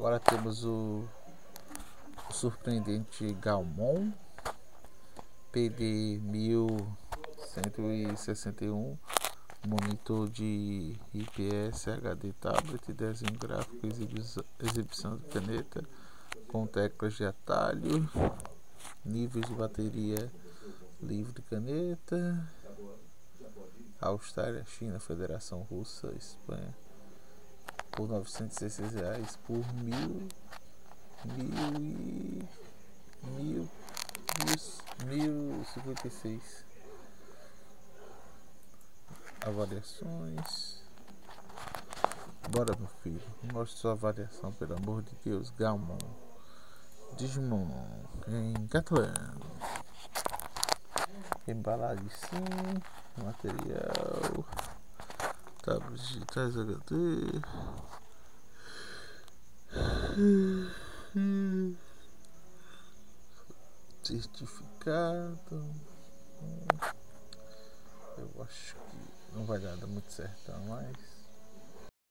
Agora temos o surpreendente Gaomon PD 1161, monitor de IPS HD tablet, desenho gráfico, exibição de caneta com teclas de atalho, níveis de bateria livre de caneta, Austrália, China, Federação Russa, Espanha, por R$906 por 1056. Avaliações. Bora, meu filho, mostre sua avaliação, pelo amor de Deus. Gaomon Digimon em catalão. Embalagem sim, material, tábuas digitais HD, certificado. Eu acho que não vai dar muito certo, mas